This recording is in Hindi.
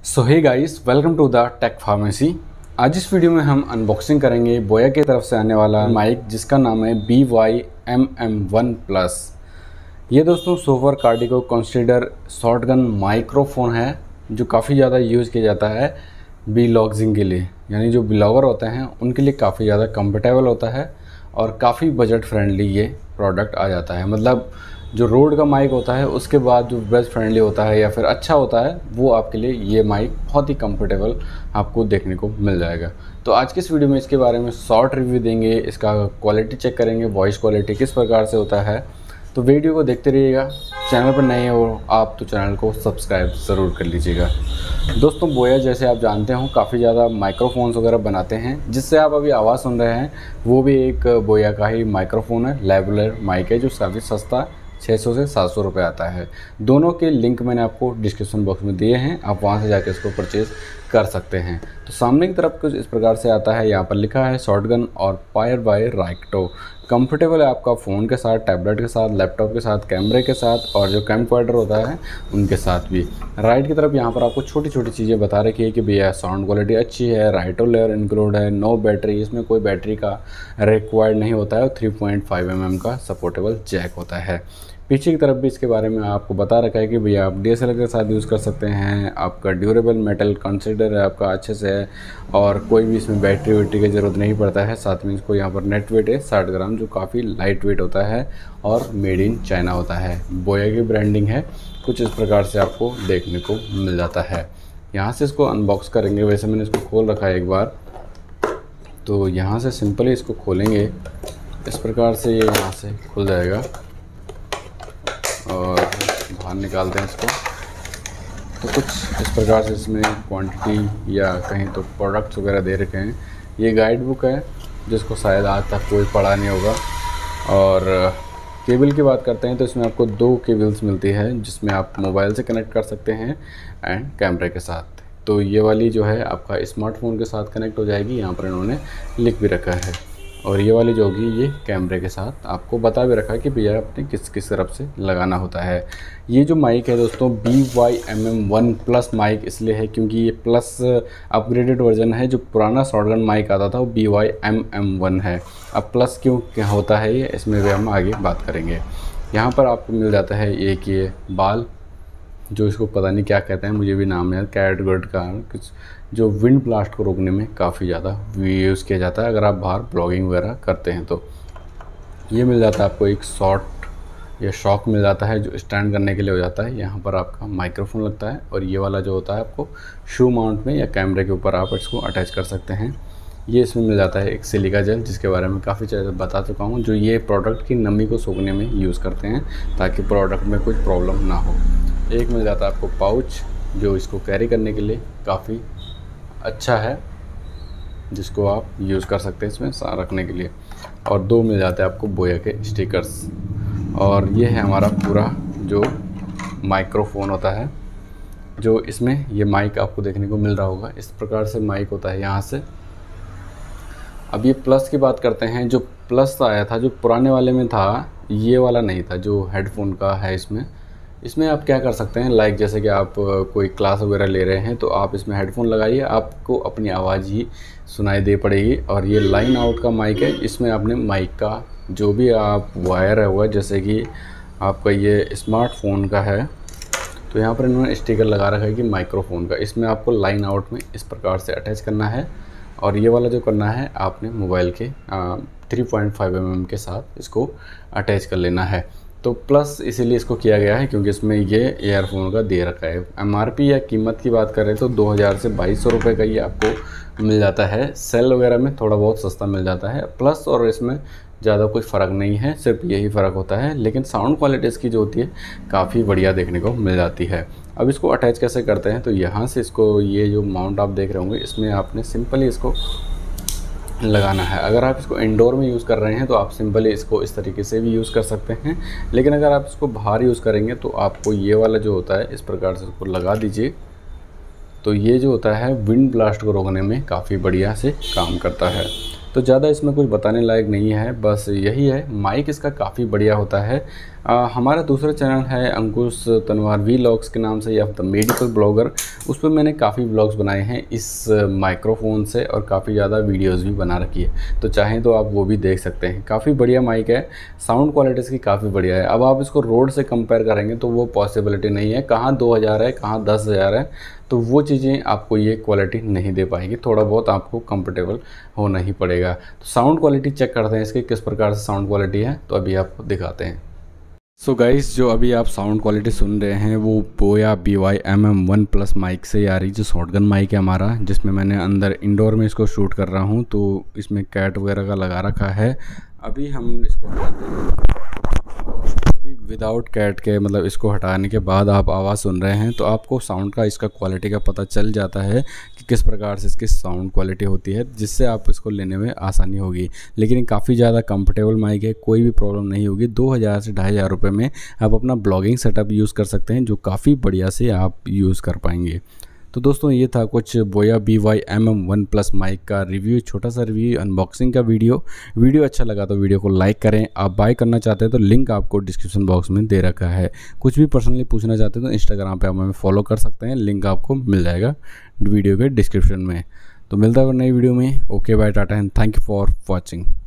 So hey guys, welcome to the tech pharmacy. आज इस वीडियो में हम अनबॉक्सिंग करेंगे बोया की तरफ से आने वाला माइक जिसका नाम है BY-MM1 प्लस। ये दोस्तों सोफर कार्डिको कंसीडर शॉटगन माइक्रोफोन है जो काफ़ी ज़्यादा यूज़ किया जाता है व्लॉगिंग के लिए, यानी जो ब्लॉगर होते हैं उनके लिए काफ़ी ज़्यादा कंफर्टेबल होता है और काफ़ी बजट फ्रेंडली ये प्रोडक्ट आ जाता है। मतलब जो रोड का माइक होता है उसके बाद जो बजट फ्रेंडली होता है या फिर अच्छा होता है वो आपके लिए ये माइक बहुत ही कंफर्टेबल आपको देखने को मिल जाएगा। तो आज के इस वीडियो में इसके बारे में शॉर्ट रिव्यू देंगे, इसका क्वालिटी चेक करेंगे, वॉइस क्वालिटी किस प्रकार से होता है। तो वीडियो को देखते रहिएगा। चैनल पर नए हो आप तो चैनल को सब्सक्राइब ज़रूर कर लीजिएगा। दोस्तों बोया जैसे आप जानते हो काफ़ी ज़्यादा माइक्रोफोन्स वगैरह बनाते हैं, जिससे आप अभी आवाज़ सुन रहे हैं वो भी एक बोया का ही माइक्रोफोन है। लेवलर माइक है जो काफ़ी सस्ता 600 से 700 रुपये आता है। दोनों के लिंक मैंने आपको डिस्क्रिप्शन बॉक्स में दिए हैं, आप वहां से जाकर इसको परचेज़ कर सकते हैं। तो सामने की तरफ कुछ इस प्रकार से आता है, यहाँ पर लिखा है शॉटगन और पायर बाय राइक्टो। कंफर्टेबल है आपका फ़ोन के साथ, टैबलेट के साथ, लैपटॉप के साथ, कैमरे के साथ और जो कैमकॉर्डर होता है उनके साथ भी। राइट की तरफ यहाँ पर आपको छोटी छोटी चीज़ें बता रखी है कि भैया साउंड क्वालिटी अच्छी है, राइटो लेयर इंक्लूड है, नो बैटरी, इसमें कोई बैटरी का रिक्वायर्ड नहीं होता है और 3.5 mm का सपोर्टेबल जैक होता है। पीछे की तरफ भी इसके बारे में आपको बता रखा है कि भैया आप DSLR के साथ यूज़ कर सकते हैं, आपका ड्यूरेबल मेटल कंसीडर है आपका अच्छे से है और कोई भी इसमें बैटरी वैटरी की ज़रूरत नहीं पड़ता है। साथ में इसको यहाँ पर नेट वेट है 60 ग्राम जो काफ़ी लाइट वेट होता है और मेड इन चाइना होता है। बोया की ब्रांडिंग है, कुछ इस प्रकार से आपको देखने को मिल जाता है। यहाँ से इसको अनबॉक्स करेंगे, वैसे मैंने इसको खोल रखा है एक बार, तो यहाँ से सिंपली इसको खोलेंगे इस प्रकार से, ये यहाँ से खुल जाएगा और बाहर निकालते हैं इसको। तो कुछ इस प्रकार से इसमें क्वांटिटी या कहीं तो प्रोडक्ट्स वगैरह दे रखे हैं। ये गाइड बुक है जिसको शायद आज तक कोई पढ़ा नहीं होगा। और केबल की बात करते हैं तो इसमें आपको 2 केबल्स मिलती है जिसमें आप मोबाइल से कनेक्ट कर सकते हैं एंड कैमरे के साथ। तो ये वाली जो है आपका स्मार्टफोन के साथ कनेक्ट हो जाएगी, यहाँ पर इन्होंने लिख भी रखा है। और ये वाली जो होगी ये कैमरे के साथ आपको बता भी रखा है कि भैया अपने किस किस तरफ से लगाना होता है। ये जो माइक है दोस्तों BY-MM1 प्लस माइक इसलिए है क्योंकि ये प्लस अपग्रेडेड वर्जन है। जो पुराना शॉटगन माइक आता था वो BY-MM1 है। अब प्लस क्यों क्या होता है ये, इसमें भी हम आगे बात करेंगे। यहाँ पर आपको मिल जाता है एक ये बाल, जो इसको पता नहीं क्या कहते हैं, मुझे भी नाम है, कैटगर्ड का कुछ, जो विंड ब्लास्ट को रोकने में काफ़ी ज़्यादा यूज़ किया जाता है अगर आप बाहर ब्लॉगिंग वगैरह करते हैं तो। ये मिल जाता है आपको एक शॉट या शॉक मिल जाता है जो स्टैंड करने के लिए हो जाता है। यहाँ पर आपका माइक्रोफोन लगता है और ये वाला जो होता है आपको शू माउंट में या कैमरे के ऊपर आप इसको अटैच कर सकते हैं। ये इसमें मिल जाता है एक सिलिका जेल जिसके बारे में काफ़ी ज़्यादा बता चुका हूँ, जो ये प्रोडक्ट की नमी को सोखने में यूज़ करते हैं ताकि प्रोडक्ट में कुछ प्रॉब्लम ना हो। एक मिल जाता है आपको पाउच जो इसको कैरी करने के लिए काफ़ी अच्छा है, जिसको आप यूज़ कर सकते हैं इसमें रखने के लिए। और 2 मिल जाते हैं आपको बोया के स्टिकर्स। और ये है हमारा पूरा जो माइक्रोफोन होता है, जो इसमें ये माइक आपको देखने को मिल रहा होगा। इस प्रकार से माइक होता है यहाँ से। अब ये प्लस की बात करते हैं। जो प्लस आया था जो पुराने वाले में था, ये वाला नहीं था जो हेडफोन का है। इसमें आप क्या कर सकते हैं, लाइक जैसे कि आप कोई क्लास वगैरह ले रहे हैं तो आप इसमें हेडफोन लगाइए, आपको अपनी आवाज़ ही सुनाई दे पड़ेगी। और ये लाइन आउट का माइक है, इसमें आपने माइक का जो भी आप वायर है हुआ, जैसे कि आपका ये स्मार्टफोन का है तो यहाँ पर इन्होंने स्टिकर लगा रखा है कि माइक्रोफोन का, इसमें आपको लाइन आउट में इस प्रकार से अटैच करना है। और ये वाला जो करना है आपने मोबाइल के 3.5 mm के साथ इसको अटैच कर लेना है। तो प्लस इसीलिए इसको किया गया है क्योंकि इसमें ये ईयरफोन का दे रखा है। MRP या कीमत की बात करें तो 2000 से 2200 रुपये का ये आपको मिल जाता है। सेल वगैरह में थोड़ा बहुत सस्ता मिल जाता है। प्लस और इसमें ज़्यादा कोई फ़र्क नहीं है, सिर्फ यही फ़र्क होता है, लेकिन साउंड क्वालिटी इसकी जो होती है काफ़ी बढ़िया देखने को मिल जाती है। अब इसको अटैच कैसे करते हैं, तो यहाँ से इसको ये जो माउंट आप देख रहे होंगे इसमें आपने सिंपली इसको लगाना है। अगर आप इसको इंडोर में यूज़ कर रहे हैं तो आप सिंपली इसको इस तरीके से भी यूज़ कर सकते हैं, लेकिन अगर आप इसको बाहर यूज़ करेंगे तो आपको ये वाला जो होता है इस प्रकार से इसको लगा दीजिए। तो ये जो होता है विंड ब्लास्ट को रोकने में काफ़ी बढ़िया से काम करता है। तो ज़्यादा इसमें कुछ बताने लायक नहीं है, बस यही है माइक इसका काफ़ी बढ़िया होता है। हमारा दूसरा चैनल है अंकुश तनवार वीलॉग्स के नाम से, या द मेडिकल ब्लॉगर। उस पर मैंने काफ़ी ब्लॉग्स बनाए हैं इस माइक्रोफोन से और काफ़ी ज़्यादा वीडियोस भी बना रखी है, तो चाहें तो आप वो भी देख सकते हैं। काफ़ी बढ़िया माइक है, साउंड क्वालिटी इसकी काफ़ी बढ़िया है। अब आप इसको रोड से कंपेयर करेंगे तो वो पॉसिबिलिटी नहीं है, कहाँ 2000 है कहाँ 10,000 है, तो वो चीज़ें आपको ये क्वालिटी नहीं दे पाएंगी। थोड़ा बहुत आपको कंफर्टेबल होना ही पड़ेगा। तो साउंड क्वालिटी चेक करते हैं इसकी किस प्रकार से साउंड क्वालिटी है, तो अभी आपको दिखाते हैं। सो गाइस, जो अभी आप साउंड क्वालिटी सुन रहे हैं वो बोया BY-MM1 प्लस माइक से आ रही, जो शॉटगन माइक है हमारा, जिसमें मैंने अंदर इंडोर में इसको शूट कर रहा हूँ, तो इसमें कैट वगैरह का लगा रखा है। अभी हम इसको हटाते हैं, अभी विदाउट कैट के, मतलब इसको हटाने के बाद आप आवाज़ सुन रहे हैं तो आपको साउंड का, इसका क्वालिटी का पता चल जाता है कि किस प्रकार से इसकी साउंड क्वालिटी होती है, जिससे आप इसको लेने में आसानी होगी। लेकिन काफ़ी ज़्यादा कंफर्टेबल माइक है, कोई भी प्रॉब्लम नहीं होगी। 2000 से 2500 रुपये में आप अपना ब्लॉगिंग सेटअप यूज़ कर सकते हैं, जो काफ़ी बढ़िया से आप यूज़ कर पाएंगे। तो दोस्तों, ये था कुछ बोया BY-MM1 प्लस माइक का रिव्यू, छोटा सा रिव्यू, अनबॉक्सिंग का वीडियो अच्छा लगा तो वीडियो को लाइक करें। आप बाय करना चाहते हैं तो लिंक आपको डिस्क्रिप्शन बॉक्स में दे रखा है। कुछ भी पर्सनली पूछना चाहते हैं तो इंस्टाग्राम पे आप हमें फॉलो कर सकते हैं, लिंक आपको मिल जाएगा वीडियो के डिस्क्रिप्शन में। तो मिलता है नई वीडियो में। Okay bye, tata and thank you for watching.